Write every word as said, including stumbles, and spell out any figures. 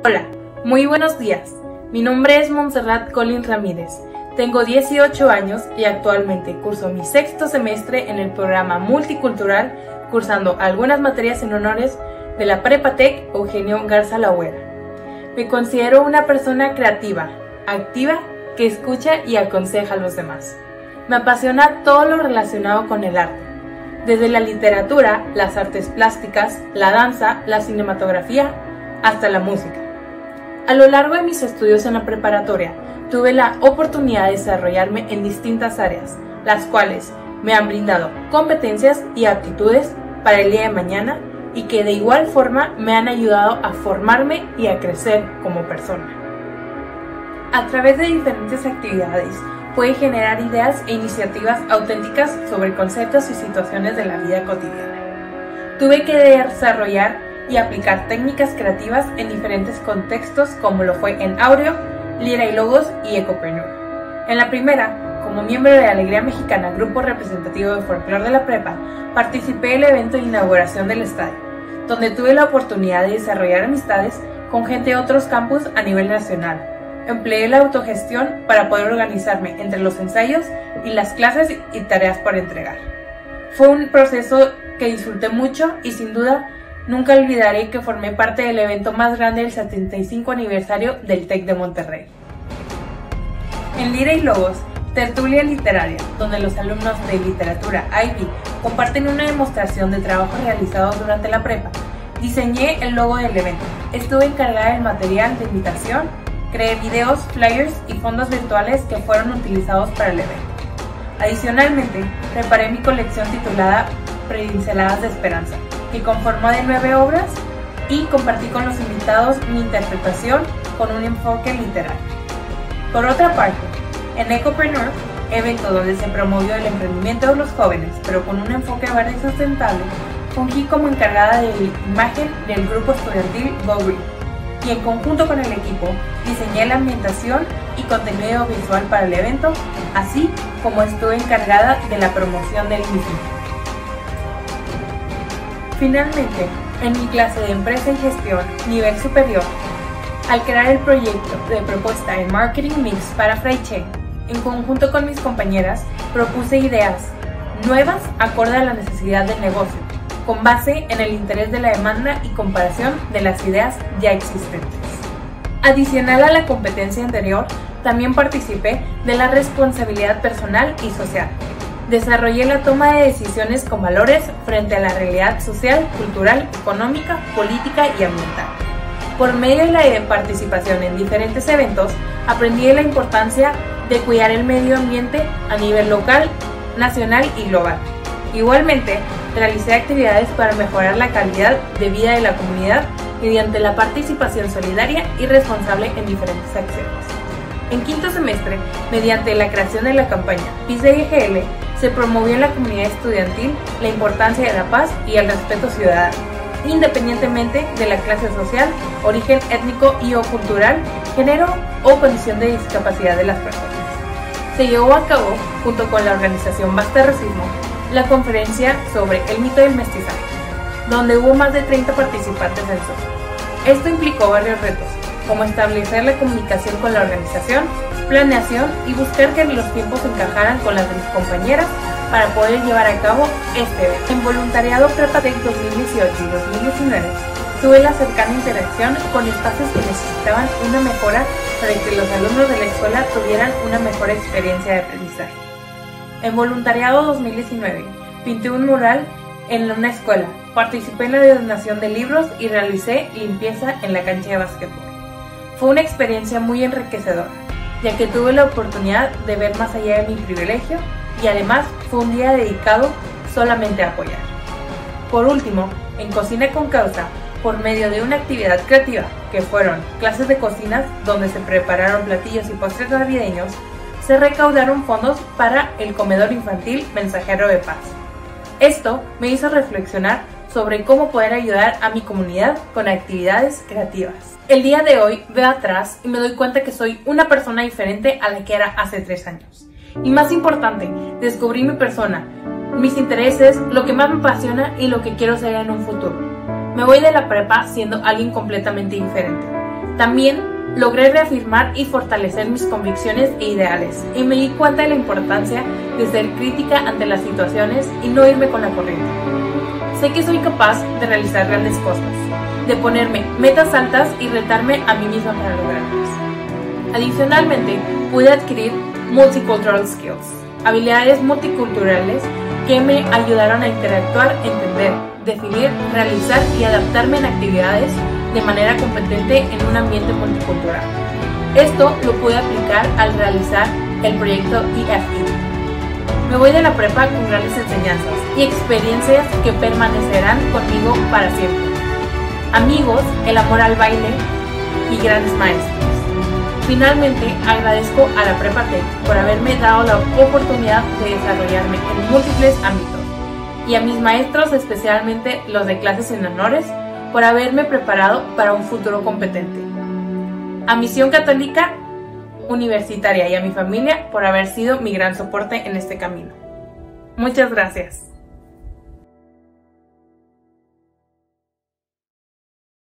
Hola, muy buenos días. Mi nombre es Montserrat Colin Ramírez. Tengo dieciocho años y actualmente curso mi sexto semestre en el programa multicultural, cursando algunas materias en honores de la Prepatec Eugenio Garza Lauera. Me considero una persona creativa, activa, que escucha y aconseja a los demás. Me apasiona todo lo relacionado con el arte, desde la literatura, las artes plásticas, la danza, la cinematografía, hasta la música. A lo largo de mis estudios en la preparatoria, tuve la oportunidad de desarrollarme en distintas áreas, las cuales me han brindado competencias y aptitudes para el día de mañana y que de igual forma me han ayudado a formarme y a crecer como persona. A través de diferentes actividades, puede generar ideas e iniciativas auténticas sobre conceptos y situaciones de la vida cotidiana. Tuve que desarrollar y aplicar técnicas creativas en diferentes contextos, como lo fue en Aureo, Lira y Logos y Ecopreneur. En la primera, como miembro de Alegría Mexicana, grupo representativo de folclore de la prepa, participé en el evento de inauguración del estadio, donde tuve la oportunidad de desarrollar amistades con gente de otros campus a nivel nacional. Empleé la autogestión para poder organizarme entre los ensayos y las clases y tareas para entregar. Fue un proceso que disfruté mucho y sin duda nunca olvidaré que formé parte del evento más grande del setenta y cinco aniversario del TEC de Monterrey. En Lira y Logos, tertulia literaria, donde los alumnos de literatura I B comparten una demostración de trabajos realizados durante la prepa, diseñé el logo del evento. Estuve encargada del material de invitación, creé videos, flyers y fondos virtuales que fueron utilizados para el evento. Adicionalmente, preparé mi colección titulada Pinceladas de Esperanza, que conformó de nueve obras, y compartí con los invitados mi interpretación con un enfoque literario. Por otra parte, en Ecopreneur, evento donde se promovió el emprendimiento de los jóvenes, pero con un enfoque verde y sustentable, fungí como encargada de imagen del grupo estudiantil Go Green, y en conjunto con el equipo diseñé la ambientación y contenido visual para el evento, así como estuve encargada de la promoción del mismo. Finalmente, en mi clase de Empresa y Gestión nivel superior, al crear el proyecto de propuesta de Marketing Mix para Fraiche, en conjunto con mis compañeras, propuse ideas nuevas acorde a la necesidad del negocio, con base en el interés de la demanda y comparación de las ideas ya existentes. Adicional a la competencia anterior, también participé de la responsabilidad personal y social. Desarrollé la toma de decisiones con valores frente a la realidad social, cultural, económica, política y ambiental. Por medio de la participación en diferentes eventos, aprendí de la importancia de cuidar el medio ambiente a nivel local, nacional y global. Igualmente, realicé actividades para mejorar la calidad de vida de la comunidad mediante la participación solidaria y responsable en diferentes acciones. En quinto semestre, mediante la creación de la campaña P I S de G G L, se promovió en la comunidad estudiantil la importancia de la paz y el respeto ciudadano, independientemente de la clase social, origen étnico y o cultural, género o condición de discapacidad de las personas. Se llevó a cabo, junto con la organización Basta Racismo, la conferencia sobre el mito del mestizaje, donde hubo más de treinta participantes en su. Esto implicó varios retos, como establecer la comunicación con la organización, planeación y buscar que los tiempos encajaran con las de mis compañeras para poder llevar a cabo este evento. En voluntariado Prepatec dos mil dieciocho y dos mil diecinueve tuve la cercana interacción con espacios que necesitaban una mejora para que los alumnos de la escuela tuvieran una mejor experiencia de aprendizaje. En voluntariado dos mil diecinueve pinté un mural en una escuela, participé en la donación de libros y realicé limpieza en la cancha de básquetbol. Fue una experiencia muy enriquecedora, ya que tuve la oportunidad de ver más allá de mi privilegio y además fue un día dedicado solamente a apoyar. Por último, en Cocina con Causa, por medio de una actividad creativa que fueron clases de cocinas donde se prepararon platillos y postres navideños, se recaudaron fondos para el comedor infantil Mensajero de Paz. Esto me hizo reflexionar sobre cómo poder ayudar a mi comunidad con actividades creativas. El día de hoy veo atrás y me doy cuenta que soy una persona diferente a la que era hace tres años. Y más importante, descubrí mi persona, mis intereses, lo que más me apasiona y lo que quiero ser en un futuro. Me voy de la prepa siendo alguien completamente diferente, También logré reafirmar y fortalecer mis convicciones e ideales, y me di cuenta de la importancia de ser crítica ante las situaciones y no irme con la corriente. Sé que soy capaz de realizar grandes cosas, de ponerme metas altas y retarme a mí misma para lograrlas. Adicionalmente, pude adquirir multicultural skills, habilidades multiculturales que me ayudaron a interactuar, entender, definir, realizar y adaptarme en actividades de manera competente en un ambiente multicultural. Esto lo pude aplicar al realizar el proyecto E F E. Me voy de la prepa con grandes enseñanzas y experiencias que permanecerán conmigo para siempre. Amigos, el amor al baile y grandes maestros. Finalmente, agradezco a la Prepa Tech por haberme dado la oportunidad de desarrollarme en múltiples ámbitos, y a mis maestros, especialmente los de clases en honores, por haberme preparado para un futuro competente. A Misión Católica Universitaria y a mi familia por haber sido mi gran soporte en este camino. Muchas gracias.